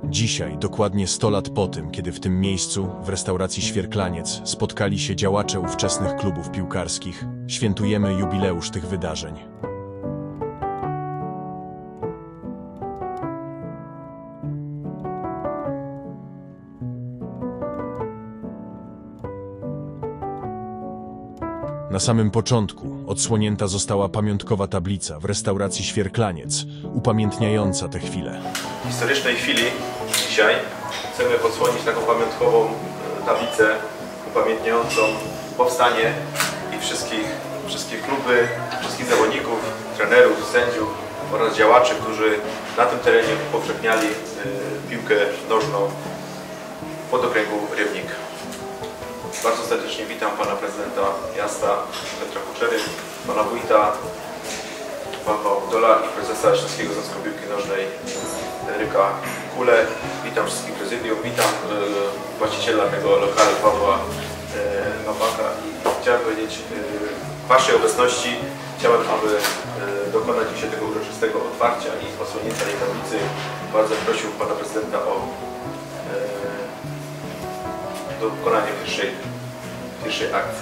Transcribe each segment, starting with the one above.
Dzisiaj, dokładnie 100 lat po tym, kiedy w tym miejscu, w restauracji Świerklaniec, spotkali się działacze ówczesnych klubów piłkarskich, świętujemy jubileusz tych wydarzeń. Na samym początku odsłonięta została pamiątkowa tablica w restauracji Świerklaniec, upamiętniająca tę chwilę. W historycznej chwili dzisiaj chcemy odsłonić taką pamiątkową tablicę upamiętniającą powstanie i wszystkich kluby, wszystkich zawodników, trenerów, sędziów oraz działaczy, którzy na tym terenie upowszechniali piłkę nożną w podokręgu Rybnik. Bardzo serdecznie witam pana prezydenta miasta Piotra Kuczery, pana wójta Pawła Udola i prezesa Śląskiego Związku Piłki Nożnej Henryka Kulę. Witam wszystkich prezydium, witam właściciela tego lokalu Pawła Nowaka i chciałem powiedzieć w waszej obecności chciałem, aby dokonać dzisiaj tego uroczystego otwarcia i odsłonięcia tej tablicy. Bardzo prosił pana prezydenta o dokonanie pierwszej akcji.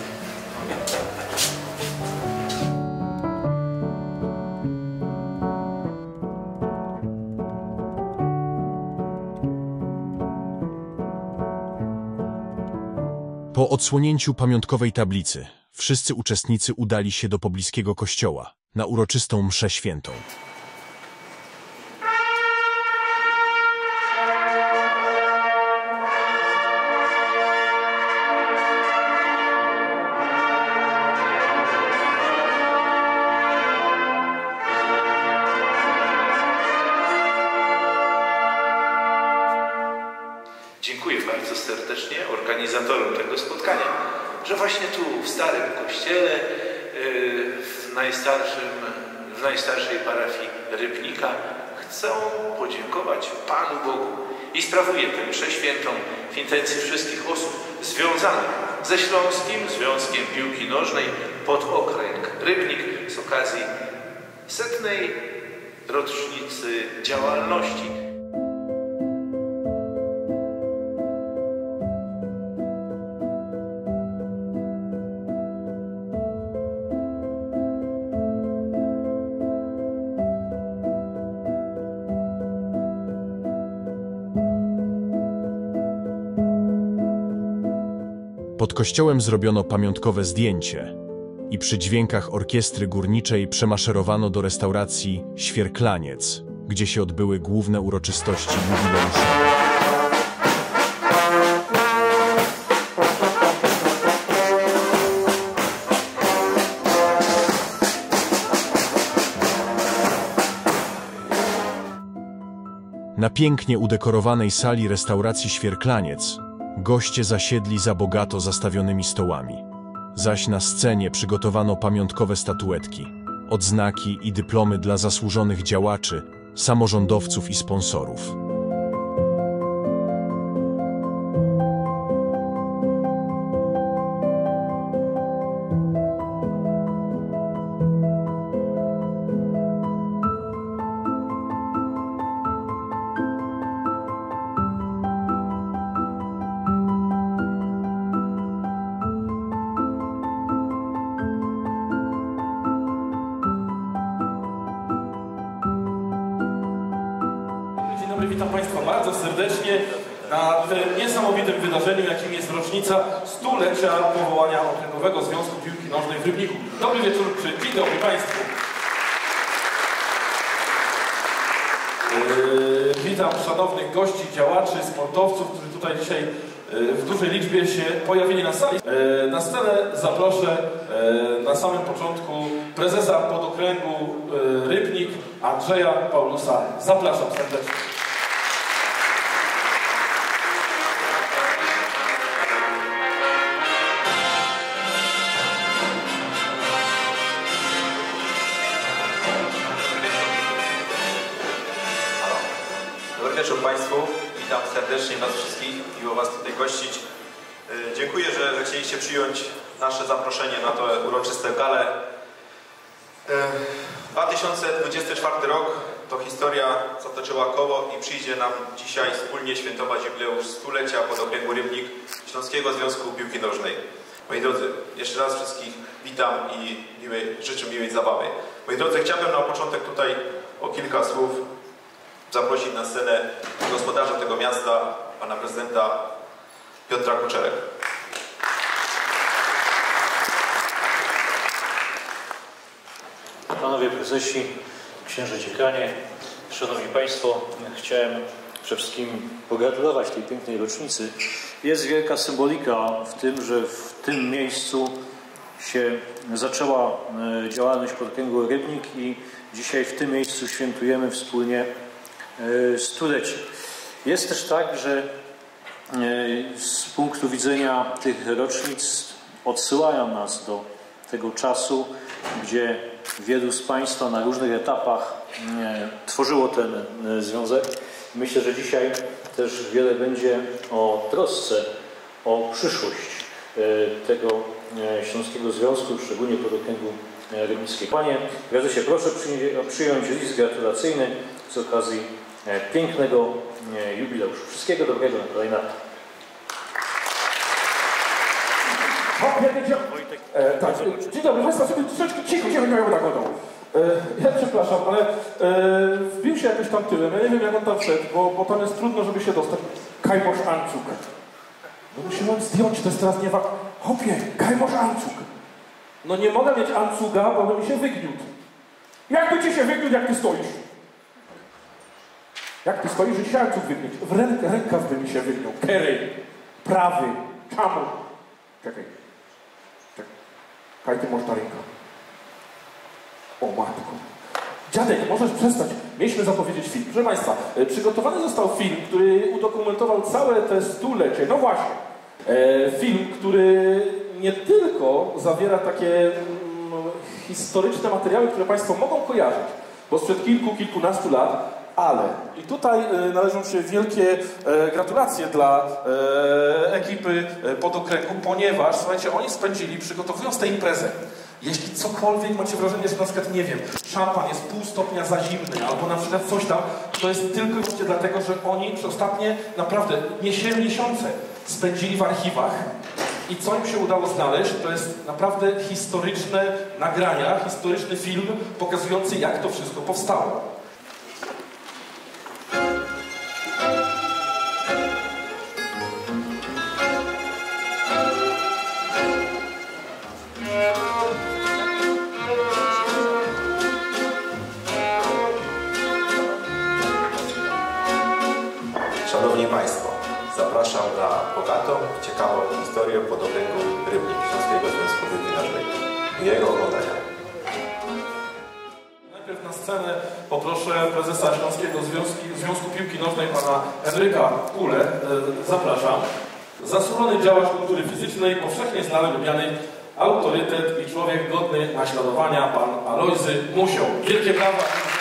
Po odsłonięciu pamiątkowej tablicy wszyscy uczestnicy udali się do pobliskiego kościoła na uroczystą mszę świętą. Dziękuję bardzo serdecznie organizatorom tego spotkania, że właśnie tu w Starym Kościele, w najstarszej parafii Rybnika chcę podziękować Panu Bogu i sprawuję tę mszę świętą w intencji wszystkich osób związanych ze Śląskim Związkiem Piłki Nożnej Podokręg Rybnik z okazji 100. rocznicy działalności. Pod kościołem zrobiono pamiątkowe zdjęcie i przy dźwiękach orkiestry górniczej przemaszerowano do restauracji Świerklaniec, gdzie się odbyły główne uroczystości jubileuszowe. Na pięknie udekorowanej sali restauracji Świerklaniec goście zasiedli za bogato zastawionymi stołami, zaś na scenie przygotowano pamiątkowe statuetki, odznaki i dyplomy dla zasłużonych działaczy, samorządowców i sponsorów. Witam Państwa bardzo serdecznie na tym niesamowitym wydarzeniu, jakim jest rocznica 100-lecia powołania Okręgowego Związku Piłki Nożnej w Rybniku. Dobry wieczór, dzień dobry Państwu. Witam szanownych gości, działaczy, sportowców, którzy tutaj dzisiaj w dużej liczbie się pojawili na sali. Na scenę zaproszę na samym początku prezesa podokręgu Rybnik, Andrzeja Paulusa. Zapraszam serdecznie. Dobry wieczór Państwu, witam serdecznie Was wszystkich, miło Was tutaj gościć. Dziękuję, że chcieliście przyjąć nasze zaproszenie na to uroczyste gale. 2024 rok to historia zatoczyła koło i przyjdzie nam dzisiaj wspólnie świętować jubileusz stulecia Podokręgu Rybnik Śląskiego Związku Piłki Nożnej. Moi drodzy, jeszcze raz wszystkich witam i życzę miłej zabawy. Moi drodzy, chciałbym na początek tutaj o kilka słów zaprosić na scenę gospodarza tego miasta, pana prezydenta Piotra Kuczerę. Panowie prezesi, księże dziekanie, szanowni państwo, chciałem przede wszystkim pogratulować tej pięknej rocznicy. Jest wielka symbolika w tym, że w tym miejscu się zaczęła działalność Podokręgu Rybnik i dzisiaj w tym miejscu świętujemy wspólnie stulecie. Jest też tak, że z punktu widzenia tych rocznic odsyłają nas do tego czasu, gdzie wielu z państwa na różnych etapach tworzyło ten związek. Myślę, że dzisiaj też wiele będzie o trosce, o przyszłość tego Śląskiego Związku, szczególnie Podokręgu Rybnickiego. Panie prezesie, proszę przyjąć list gratulacyjny z okazji pięknego jubileuszu. Wszystkiego dobrego na kolejne lata. Tak, dzień dobry, Państwa, sobie troszeczkę cicho się wymiają na godą. Ja przepraszam, ale wbił się jakoś tam tyłem, ja nie wiem jak on tam wszedł, bo tam jest trudno, żeby się dostać. Kajmosz Ancuk. No musiałem zdjąć, to jest teraz nie wak... Hopie, Kajmosz Ancuk. No nie mogę mieć Ancuga, bo by mi się wygniótł. Jak by ci się wygniótł, jak ty stoisz? Jak ty stoisz, że się Ancuk wygniótł? Rękaw by mi się wygniół. Kerej, prawy, czemu? Czekaj. Kaj ty masz na rękę. O matko. Dziadek, możesz przestać. Mieliśmy zapowiedzieć film. Proszę Państwa, przygotowany został film, który udokumentował całe te stulecie. No właśnie. Film, który nie tylko zawiera takie historyczne materiały, które Państwo mogą kojarzyć, bo sprzed kilkunastu lat, ale i tutaj należą się wielkie gratulacje dla ekipy Podokręgu, ponieważ, słuchajcie, oni spędzili, przygotowując tę imprezę, jeśli cokolwiek macie wrażenie, że na przykład, nie wiem, szampan jest pół stopnia za zimny, albo na przykład coś tam, to jest tylko i wyłącznie dlatego, że oni przez ostatnie naprawdę miesiące spędzili w archiwach i co im się udało znaleźć, to jest naprawdę historyczne nagrania, historyczny film pokazujący, jak to wszystko powstało. Szanowni Państwo, zapraszam na bogatą, ciekawą historię Podokręgu Rybnik Śląskiego Związku Piłki Nożnej. Miłego oglądania. Najpierw na scenę poproszę prezesa Śląskiego Związku Piłki Nożnej, pana Henryka Kulę. Zapraszam. Zasłużony działacz kultury fizycznej, powszechnie znany, lubiany autorytet i człowiek godny naśladowania, pan Alojzy Musioł. Wielkie brawa.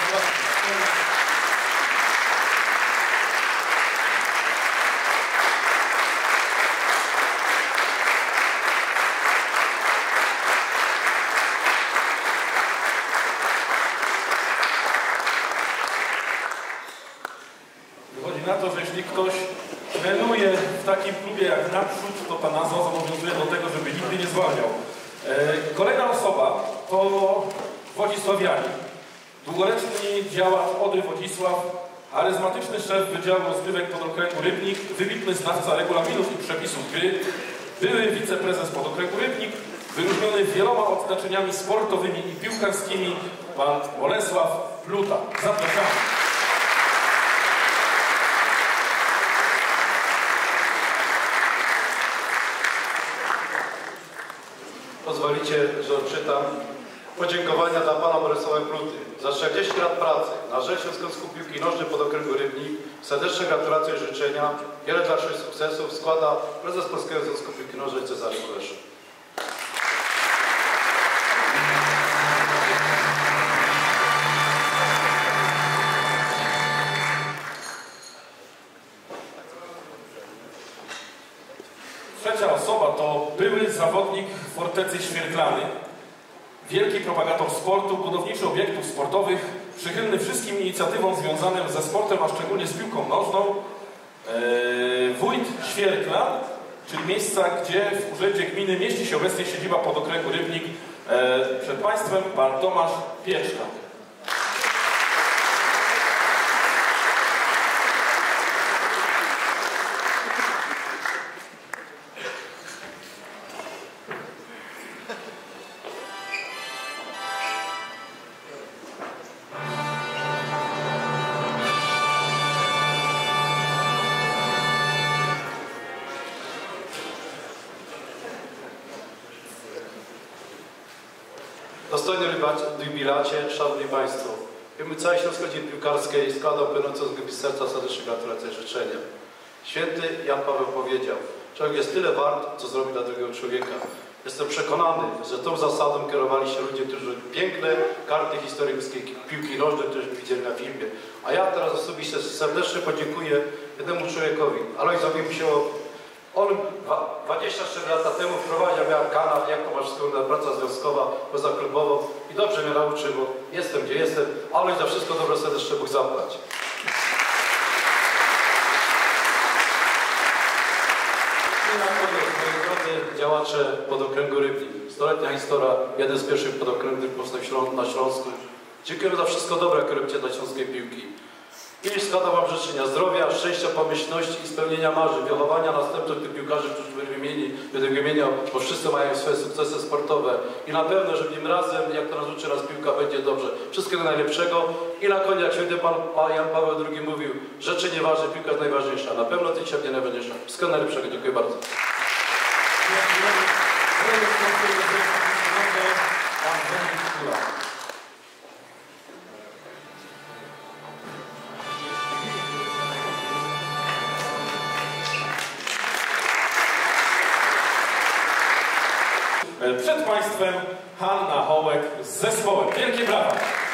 Wychodzi na to, że jeśli ktoś trenuje w takim klubie jak Naprzód, to ta nazwa zobowiązuje do tego, żeby nigdy nie zwalniał. Kolejna osoba to Wodzisławianin. Długoletni działacz Odry Wodzisław, charyzmatyczny szef Wydziału Rozgrywek Podokręgu Rybnik, wybitny znawca regulaminów i przepisów gry, były wiceprezes Podokręgu Rybnik, wyróżniony wieloma odznaczeniami sportowymi i piłkarskimi, pan Bolesław Pluta. Zapraszamy. Pozwolicie, że odczytam podziękowania dla pana Bolesława Pluty za 40 lat pracy na rzecz Związku Piłki Nożnej Podokręgu Rybnik. Serdeczne gratulacje i życzenia. Wiele dalszych sukcesów składa prezes Polskiego Związku Piłki Nożnej Cezary Kulesza. Trzecia osoba to były zawodnik Fortecy Świerklany, wielki propagator sportu, budowniczy obiektów sportowych, przychylny wszystkim inicjatywom związanym ze sportem, a szczególnie z piłką nożną, wójt Świerklan, czyli miejsca, gdzie w Urzędzie Gminy mieści się obecnie siedziba podokręgu Rybnik. Przed Państwem Pan Tomasz Pieczka. Dostojny jubilacie, szanowni państwo, w imieniu całej Śląskiej Rodziny Piłkarskiej składam płynące z głębi serca serdeczne gratulacje i życzenia. Święty Jan Paweł powiedział: człowiek jest tyle wart, co zrobi dla drugiego człowieka. Jestem przekonany, że tą zasadą kierowali się ludzie, którzy piękne karty historii piłki nożnej, które widzieli na filmie. A ja teraz osobiście serdecznie podziękuję jednemu człowiekowi, Alojzowi Musiałowi. On 24 lata temu wprowadził miałem kanał, jak to masz wspólna praca związkowa, pozaklubową i dobrze mnie nauczył, bo jestem gdzie jestem, ale za wszystko dobre serdecznie Bóg zapłać. I na koniec, moi drodzy działacze podokręgu Rybnik. 100-letnia historia, jeden z pierwszych podokręgów powstał na Śląsku. Dziękujemy za wszystko dobre, które robicie dla śląskiej piłki. I składam wam życzenia zdrowia, szczęścia, pomyślności i spełnienia marzeń, wychowania następnych tych piłkarzy, którzy będę wymieniał, bo wszyscy mają swoje sukcesy sportowe. I na pewno, że tym razem, jak to nas uczy nas piłka, będzie dobrze. Wszystkiego najlepszego. I na koniec, jak święty Pan Jan Paweł II mówił, rzeczy nieważne, piłka jest najważniejsza. Na pewno ty dzisiaj będzie najważniejsza. Wszystkiego najlepszego. Dziękuję bardzo. Przed Państwem Hanna Hołek z zespołem. Wielkie brawa!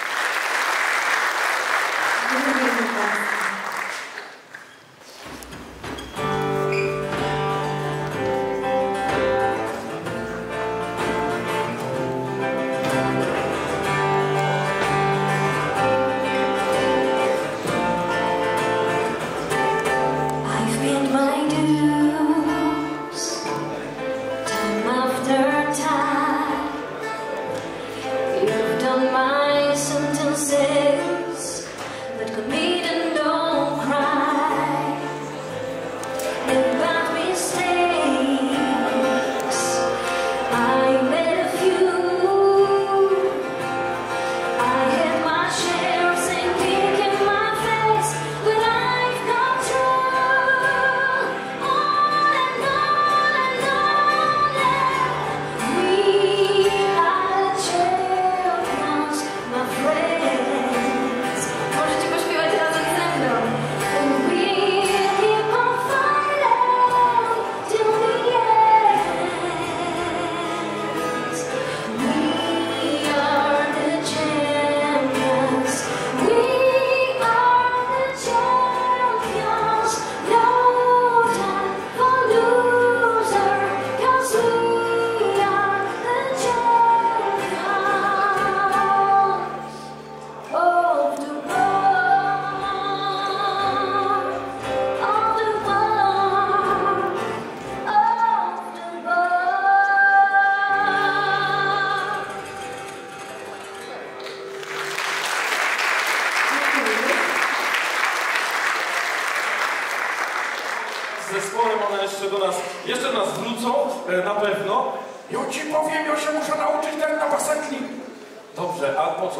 Zespołem one jeszcze do nas wrócą, na pewno. Ja ci powiem, ja się muszę nauczyć tak na basenki. Dobrze, a po co?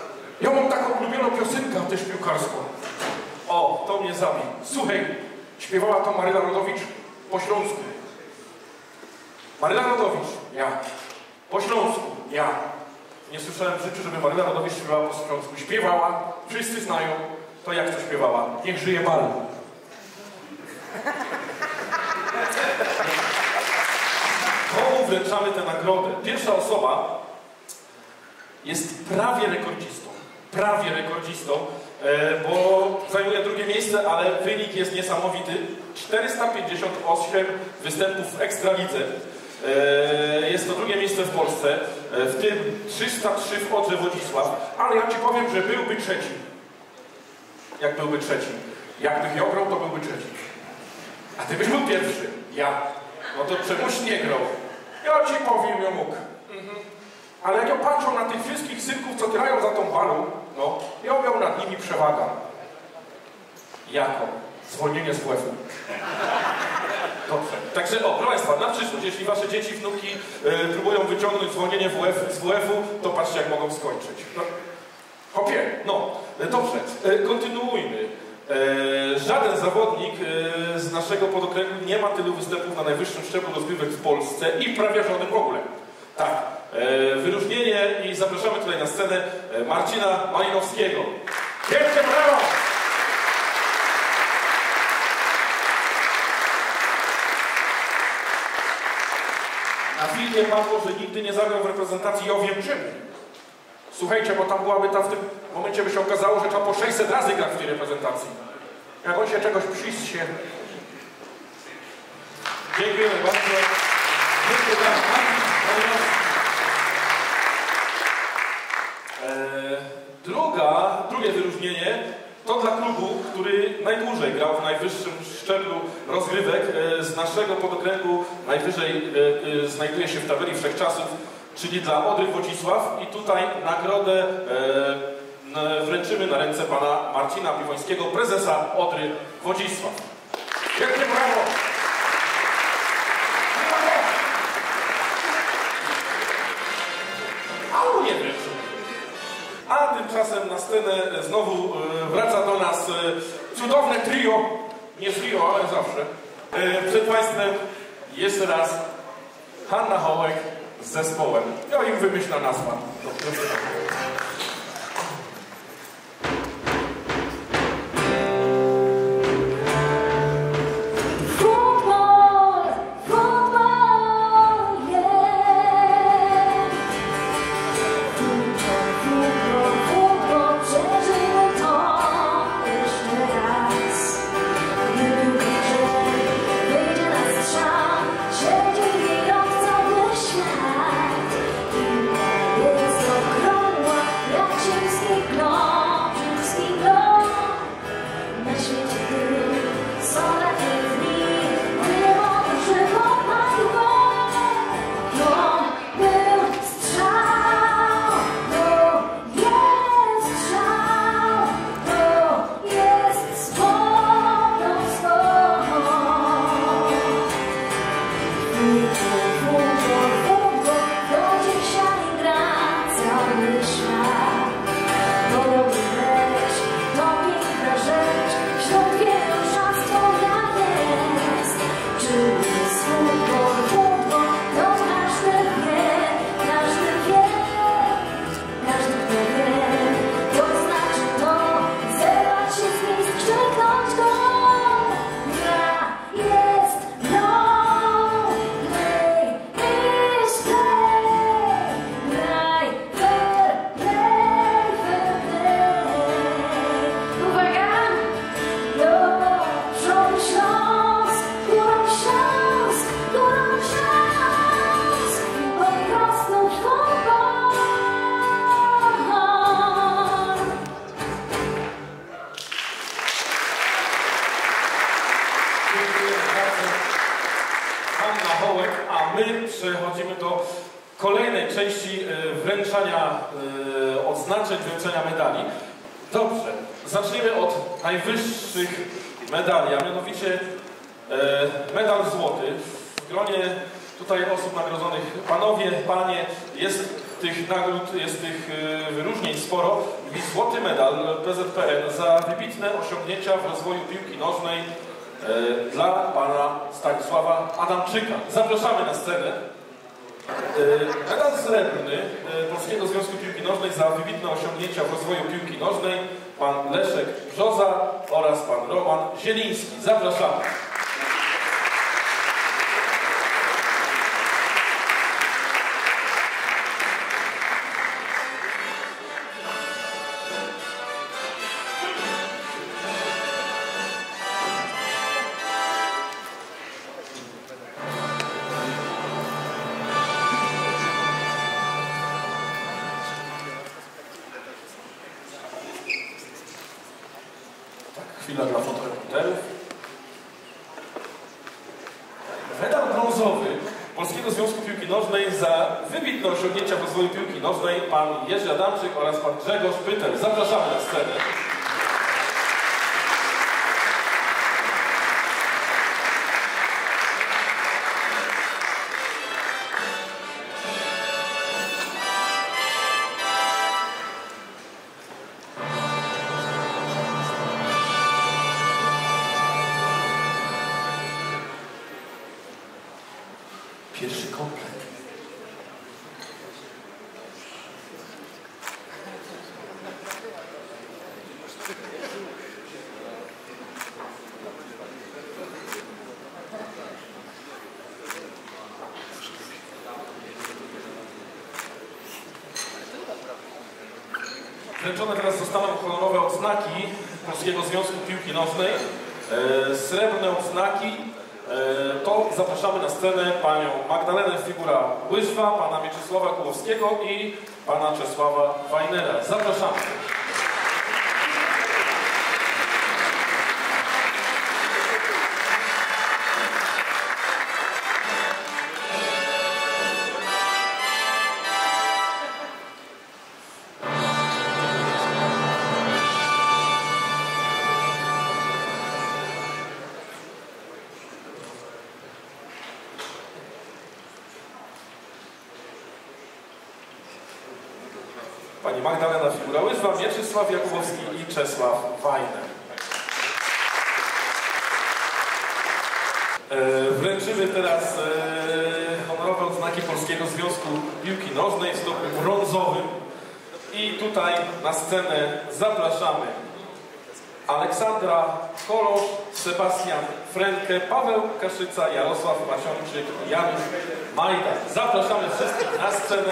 Ja mam taką ulubioną piosenkę, też piłkarską. O, to mnie zabi. Słuchaj, śpiewała to Maryla Rodowicz po śląsku. Maryla Rodowicz, ja. Po śląsku. Ja. Nie słyszałem w życiu, żeby Maryla Rodowicz śpiewała po śląsku. Śpiewała, wszyscy znają. To jak to śpiewała? Niech żyje bal. Komu wręczamy tę nagrodę? Pierwsza osoba jest prawie rekordzistą, bo zajmuje drugie miejsce, ale wynik jest niesamowity. 458 występów w Ekstralidze. Jest to drugie miejsce w Polsce. w tym 303 w Odrze Wodzisław, ale ja ci powiem, że byłby trzeci. Jak byłby trzeci? Jakbych ja grał, to byłby trzeci. A ty byś był pierwszy. Ja. No to czemuś nie grał. Ja ci powiem, ja mógł. Ale jak ja patrzę na tych wszystkich synków, co grają za tą balą, no, ja miał nad nimi przewaga. Jako? Zwolnienie z WF-u. Dobrze. Także, o, proszę Państwa, na przyszłość, jeśli Wasze dzieci, wnuki próbują wyciągnąć zwolnienie z WF-u, to patrzcie, jak mogą skończyć. No. Hopie, no, dobrze, kontynuujmy. Żaden zawodnik z naszego podokręgu nie ma tylu występów na najwyższym szczeblu rozgrywek w Polsce i prawie żaden w ogóle. Tak, wyróżnienie i zapraszamy tutaj na scenę Marcina Malinowskiego. Wielkie brawo! Na filmie padło, że nigdy nie zagrał w reprezentacji, ja wiem czemu. Słuchajcie, bo tam byłaby w tym momencie by się okazało, że trzeba po 600 razy grać w tej reprezentacji. Jak on się czegoś przyjście. Dziękujemy bardzo. Dziękuję bardzo. Drugie wyróżnienie to dla klubu, który najdłużej grał w najwyższym szczeblu rozgrywek z naszego podokręgu. Najwyżej znajduje się w tabeli wszechczasów, czyli dla Odry Wodzisław. I tutaj nagrodę wręczymy na ręce pana Marcina Piwońskiego, prezesa Odry Wodzisław. Wielkie brawo! Albo nie wiem. A tymczasem na scenę znowu wraca do nas cudowne trio. Nie trio, ale zawsze. Przed Państwem jeszcze raz Hanna Hołek z zespołem. Ja im wymyślę nazwa. Przechodzimy do kolejnej części wręczania odznaczeń, wręczania medali. Dobrze, zaczniemy od najwyższych medali, a mianowicie medal złoty. W gronie tutaj osób nagrodzonych panowie, panie, jest tych nagród, jest tych wyróżnień sporo. I złoty medal PZPN za wybitne osiągnięcia w rozwoju piłki nożnej dla pana Stanisława Adamczyka. Zapraszamy na scenę. Medal srebrny Polskiego Związku Piłki Nożnej za wybitne osiągnięcia w rozwoju piłki nożnej pan Leszek Brzoza oraz pan Roman Zieliński. Zapraszamy. Chwila dla fotoreporterów. Medal brązowy Polskiego Związku Piłki Nożnej za wybitne osiągnięcia w rozwoju piłki nożnej pan Jerzy Adamczyk oraz pan Grzegorz Pytel. Zapraszamy na scenę. Pierwszy komplet. Wręczone teraz zostaną honorowe odznaki Polskiego Związku Piłki Nożnej. Srebrne odznaki. To zapraszamy na scenę panią Magdalenę Figura-Łyżwa, pana Mieczysława Kulowskiego i pana Czesława Wajnera. Zapraszamy. Pani Magdalena Figura-Łyżwa, Mieczysław Jakubowski i Czesław Wajner. Wręczymy teraz honorowe odznaki Polskiego Związku Piłki Nożnej w stopniu brązowym. I tutaj na scenę zapraszamy Aleksandra Kolosz, Sebastian Frenke, Paweł Kaszyca, Jarosław Masiończyk i Janusz Majdan. Zapraszamy wszystkich na scenę.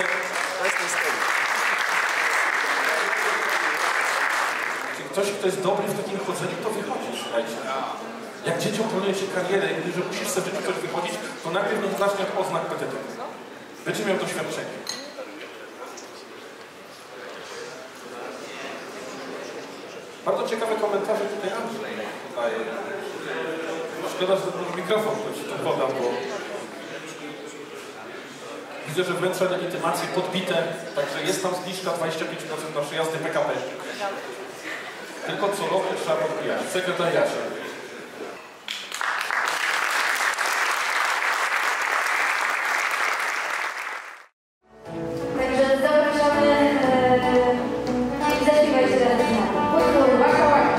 Ktoś, kto jest dobry w takim chodzeniu, to wychodzi, słuchajcie. Jak dzieciom planuje się karierę i że musisz sobie w coś wychodzić, to najpierw nie zacznie od oznak PTT. Będzie miał doświadczenie. Bardzo ciekawe komentarze tutaj Andrzej daje. Szkoda, że ten mikrofon ktoś tu podam, bo widzę, że wnętrze legitymacji podbite, także jest tam zniżka 25% na przejazdy PKP. Tylko co roku trzeba podbijać w sekretariacie. Także zapraszamy i zaśpiewajcie razem z nami. Podwór, waka, waka.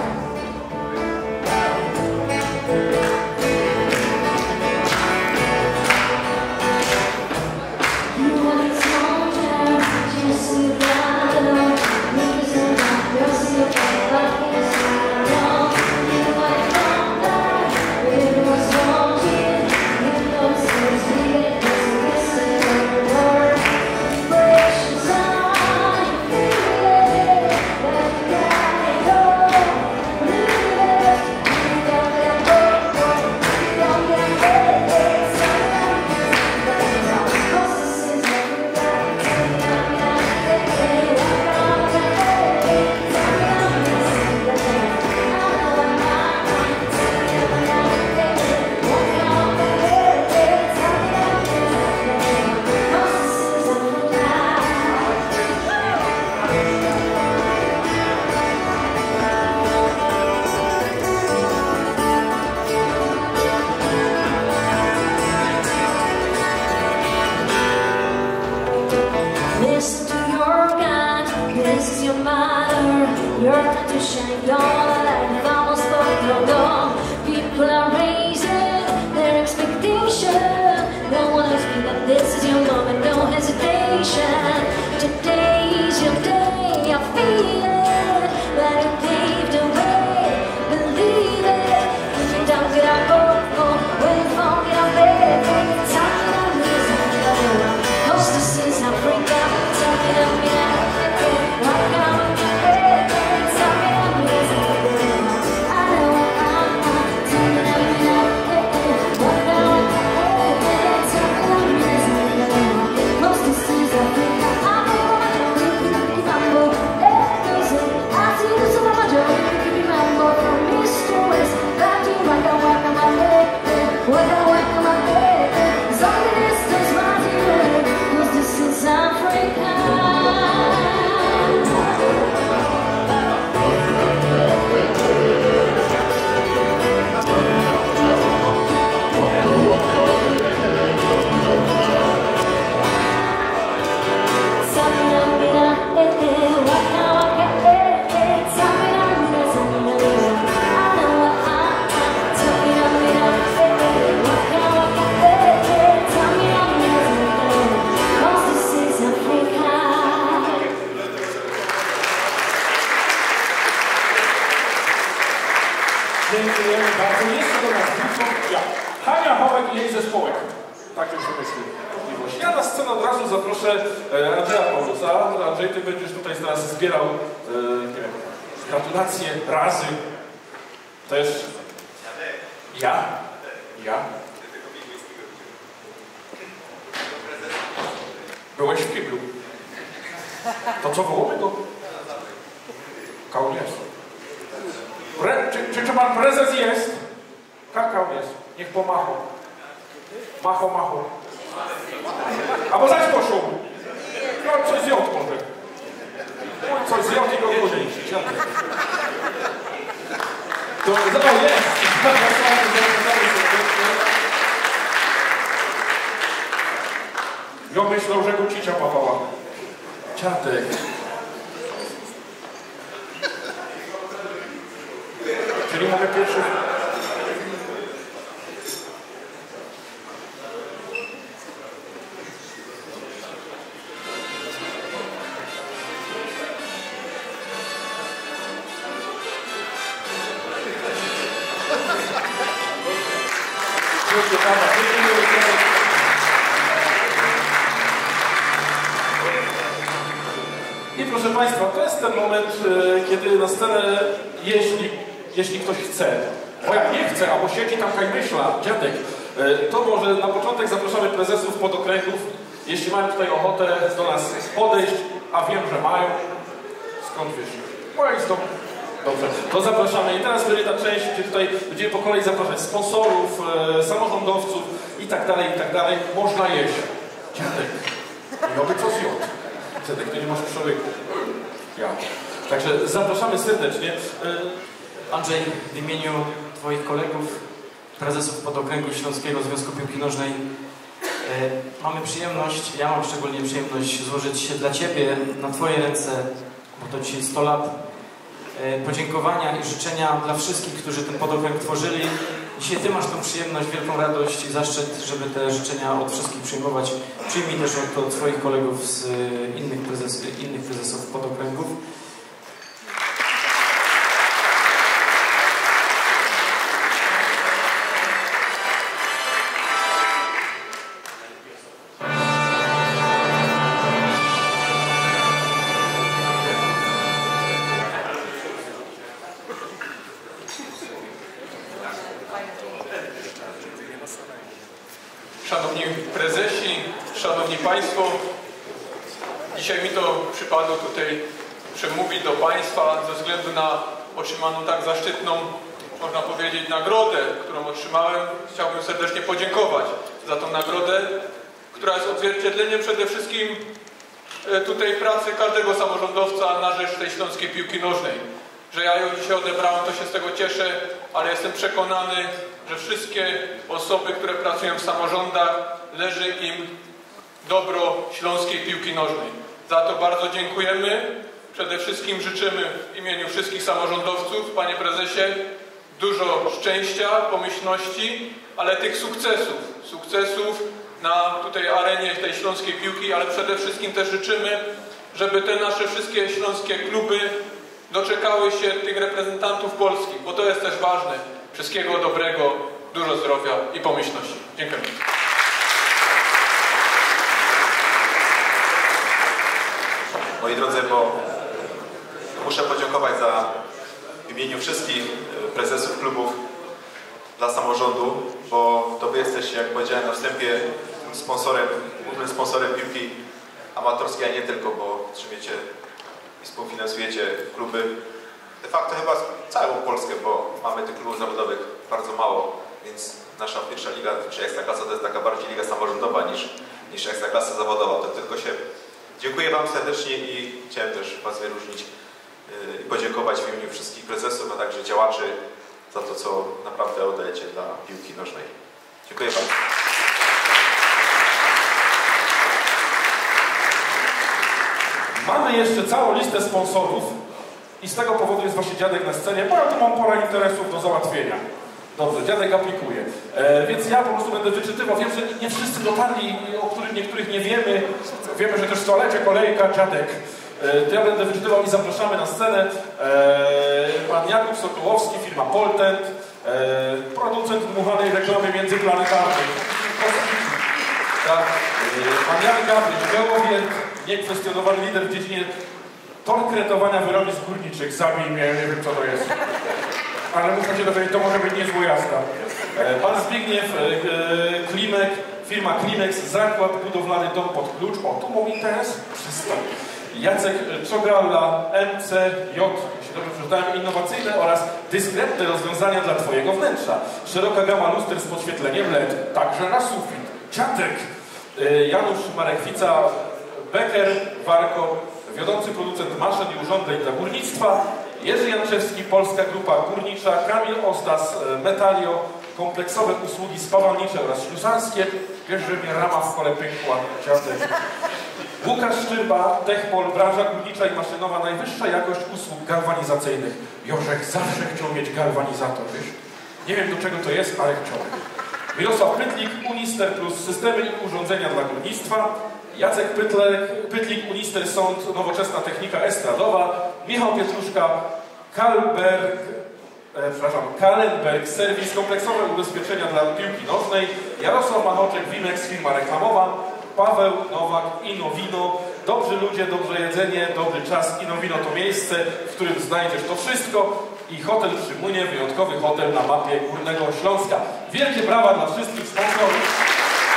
Listen to your God, this is your mother. Your time to shine your light. Vamos por todo. People are raising their expectation. No one else be that this is your moment, no hesitation. Today is your day, I feel it. Let it pave the way, believe it. If you don't get up, when you fall, get up, it's time to lose it. Hostesses, Africa. Africa. Dziękujemy bardzo. Jeszcze do nas ja. Hania Hołek i jej zespołek. Tak już myślę. Ja na scenę od razu zaproszę Andrzeja Paulusa. Andrzej, ty będziesz tutaj zaraz zbierał nie wiem, gratulacje, razy. Też. Ja. Byłeś w kiblu. To co, wołamy go? Kaun jest. Czy pan prezes jest? Kakao jest. Niech pomacho. Macho. Albo zaś poszło. No coś zjadł może. Coś zjadł i go godzi. To jest. Ja myślał, że go cicia papała. Ciatek. Czyli mogę pierwszy... I proszę Państwa, to jest ten moment, kiedy na scenę, jeśli ktoś chce, bo jak nie chce, albo siedzi tam kajmyśla, dziadek, to może na początek zapraszamy prezesów podokręgów, jeśli mają tutaj ochotę do nas podejść, a wiem, że mają. Skąd wiesz? Moja istota. Dobrze, to zapraszamy. I teraz będzie ta część, gdzie tutaj będziemy po kolei zapraszać sponsorów, samorządowców i tak dalej. Można jeść. Dziadek, i oby co zjadł. Dziadek, ty nie masz przełyku. Ja. Także zapraszamy serdecznie. Andrzej, w imieniu Twoich kolegów, prezesów Podokręgu Śląskiego Związku Piłki Nożnej, mamy przyjemność, ja mam szczególnie przyjemność złożyć się dla Ciebie na Twoje ręce, bo to dzisiaj 100 lat, podziękowania i życzenia dla wszystkich, którzy ten podokręg tworzyli. Dzisiaj Ty masz tą przyjemność, wielką radość i zaszczyt, żeby te życzenia od wszystkich przyjmować. Przyjmij też od Twoich kolegów z innych prezesów podokręgów. Szanowni prezesi, szanowni państwo, dzisiaj mi to przypadło tutaj przemówić do państwa ze względu na otrzymaną tak zaszczytną, można powiedzieć, nagrodę, którą otrzymałem. Chciałbym serdecznie podziękować za tą nagrodę, która jest odzwierciedleniem przede wszystkim tutaj pracy każdego samorządowca na rzecz tej śląskiej piłki nożnej. Że ja ją dzisiaj odebrałem, to się z tego cieszę, ale jestem przekonany, że wszystkie osoby, które pracują w samorządach, leży im dobro śląskiej piłki nożnej. Za to bardzo dziękujemy. Przede wszystkim życzymy w imieniu wszystkich samorządowców, panie prezesie, dużo szczęścia, pomyślności, ale tych sukcesów na tutaj arenie tej śląskiej piłki, ale przede wszystkim też życzymy, żeby te nasze wszystkie śląskie kluby doczekały się tych reprezentantów polskich, bo to jest też ważne. Wszystkiego dobrego, dużo zdrowia i pomyślności. Dziękuję. Moi drodzy, bo muszę podziękować w imieniu wszystkich prezesów klubów dla samorządu, bo to wy jesteście, jak powiedziałem na wstępie, głównym sponsorem piłki amatorskiej, a nie tylko, bo trzymiecie i współfinansujecie kluby de facto chyba całą Polskę, bo mamy tych klubów zawodowych bardzo mało, więc nasza pierwsza liga, czy Ekstraklasa, to jest taka bardziej liga samorządowa niż Ekstraklasa zawodowa. To tylko się dziękuję wam serdecznie i chciałem też was wyróżnić i podziękować w imieniu wszystkich prezesów, a także działaczy za to, co naprawdę oddajecie dla piłki nożnej. Dziękuję bardzo. Mamy jeszcze całą listę sponsorów i z tego powodu jest właśnie dziadek na scenie, bo ja tu mam parę interesów do załatwienia. Dobrze, dziadek aplikuje. Więc ja po prostu będę wyczytywał. Wiem, że nie wszyscy dotarli, o których niektórych nie wiemy. Wiemy, że też w toalecie kolejka, dziadek. To ja będę wyczytywał i zapraszamy na scenę. Pan Jakub Sokołowski, firma Poltent, producent dmuchanej reklamy międzyplanetarnej. Tak, pan Jan Gabryś, Gełowiec, niekwestionowany lider w dziedzinie torkretowania wyrobisk górniczych. Zabij mnie, nie wiem co to jest. Ale muszę się dowiedzieć, to może być niezła jazda. Pan Zbigniew Klimek, firma Klimex, zakład budowlany dom pod klucz. O, tu mój interes? Przestań. Jacek Czogalla, MCJ, jeśli dobrze przeczytałem, innowacyjne oraz dyskretne rozwiązania dla Twojego wnętrza. Szeroka gama luster z podświetleniem LED, także na sufit. Dziadek, Janusz Marekwica, Becker, Warko, wiodący producent maszyn i urządzeń dla górnictwa, Jerzy Janczewski, Polska Grupa Górnicza, Kamil Ostas, Metalio, kompleksowe usługi spawalnicze oraz ślusarskie. Wiesz, że mnie rama w kole pękła, dziadek. Łukasz Szczyrba, Techpol, branża górnicza i maszynowa, najwyższa jakość usług galwanizacyjnych. Jorzek zawsze chciał mieć galwanizator, wiesz? Nie wiem do czego to jest, ale chciał. Mirosław Pytlik, Unister plus systemy i urządzenia dla górnictwa. Jacek Pytlik, Unister Sound, nowoczesna technika estradowa. Michał Pietruszka, Kalenberg, serwis, kompleksowe ubezpieczenia dla piłki nożnej. Jarosław Machoczek, Wimex, firma reklamowa. Paweł Nowak, Inowino. Dobrzy ludzie, dobrze jedzenie, dobry czas. Inowino to miejsce, w którym znajdziesz to wszystko. I hotel przy Młynie, wyjątkowy hotel na mapie Górnego Śląska. Wielkie brawa dla wszystkich sponsorów.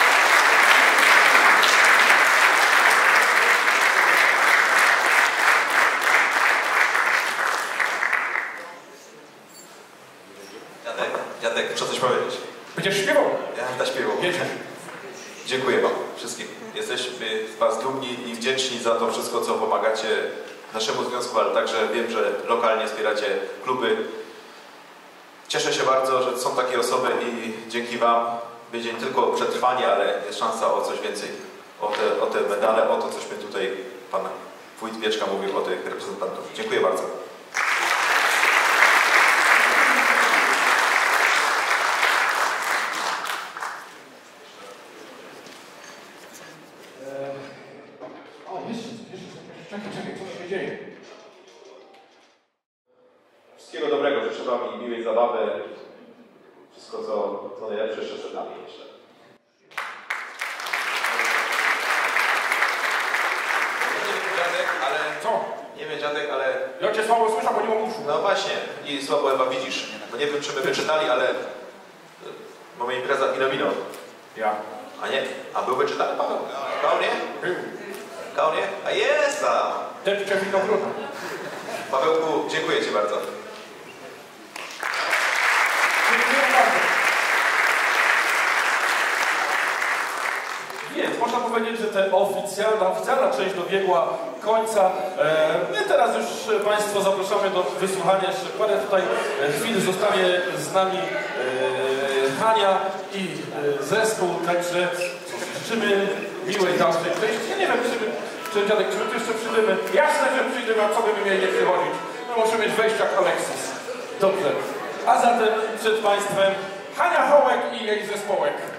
Dziadek, muszę coś powiedzieć. Będziesz śpiewał? Ja będę śpiewał. Jedziesz. Dziękuję Wam wszystkim. Jesteśmy z Was dumni i wdzięczni za to wszystko, co pomagacie naszemu związku, ale także wiem, że lokalnie wspieracie kluby. Cieszę się bardzo, że są takie osoby i dzięki Wam będzie nie tylko przetrwanie, ale jest szansa o coś więcej. O te medale, o to, cośmy tutaj Pan Wójt Pieczka mówił o tych reprezentantów. Dziękuję bardzo. Czekaj, co się dzieje? Wszystkiego dobrego, życzę Wam i miłej zabawy. Wszystko, co najlepsze jeszcze przed nami, myślę. Nie wiem, dziadek, ale... Co? Nie wiem, dziadek, ale... Ja Cię słabo słyszę, bo nie mam uszu. No właśnie, i słabo chyba widzisz. No nie wiem, czy my wyczytali, ale... Mamy impreza Inowino. Ja. A nie? A był wyczytany Paweł? Paweł nie? Był. Paweł nie? A jest tam! Tepcie wino brudno. Pawełku, dziękuję Ci bardzo. Dziękuję bardzo. Więc można powiedzieć, że ta oficjalna część dobiegła końca. My teraz już Państwa zapraszamy do wysłuchania. Jeszcze parę tutaj chwil zostanie z nami Hania i zespół, także życzymy miłej dalszej części. Ja nie wiem, czy dziadek, czy my tu jeszcze przyjdziemy? Jasne, że przyjdziemy, a co by mieli nie przychodzić? My musimy mieć wejścia jak Aleksis. Dobrze. A zatem przed Państwem Hania Hołek i jej zespołek.